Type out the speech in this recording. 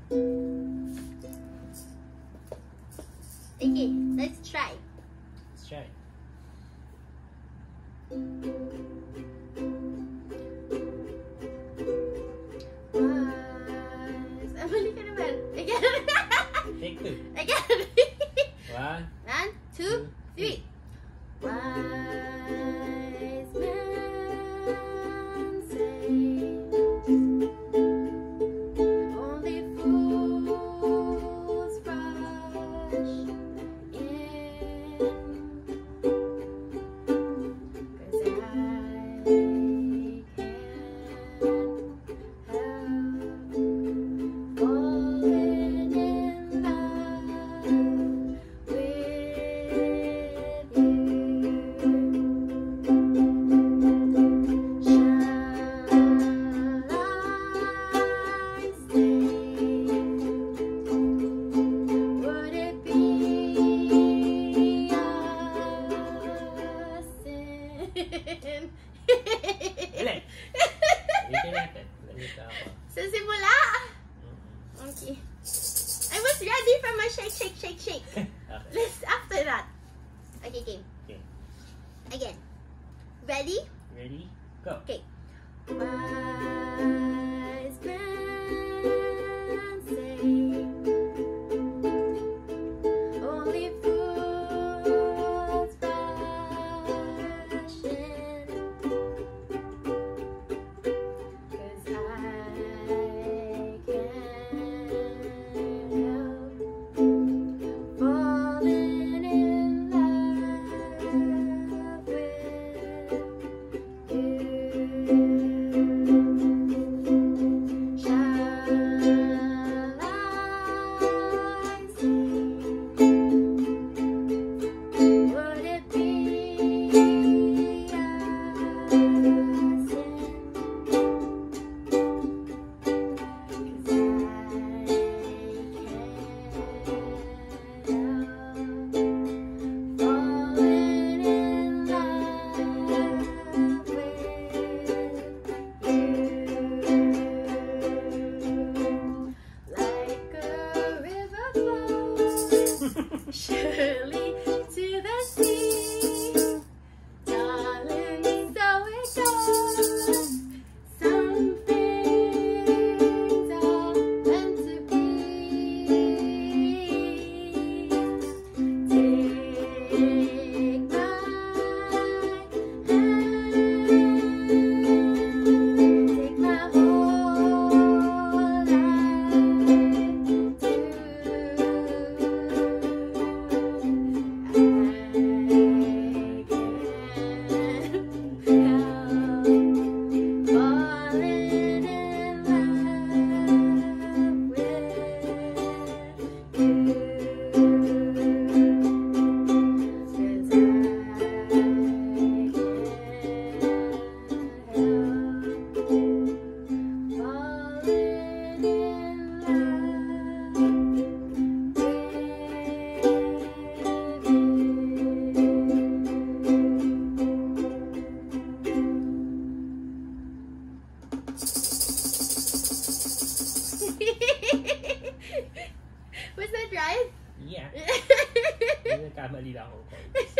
Okay, let's try. Let's try. Balik ka naman. Again. Take two. Again. 1, 1, 2, 3. Wise men say only fools rush in, 'cause I can't help falling in love with you. Would it be a sin? Ulit. Ulitin natin. Ulit ako. Sa simula? Okay. I was ready for my shake, shake, shake, shake. Okay. Let's after that. Okay, game. Okay. Again. Ready? Ready? Go. Okay. Wise men say only fools rush in, 'cause I can't help falling in love with you. Shall I say, would it be a sin? 'Cause I can't help falling in love with you. Like a river flows surely to the sea, darling, so it goes. Some things are meant to be. Take my hand, take my whole life too. Was that right? Yeah. Nagkamali lang ako.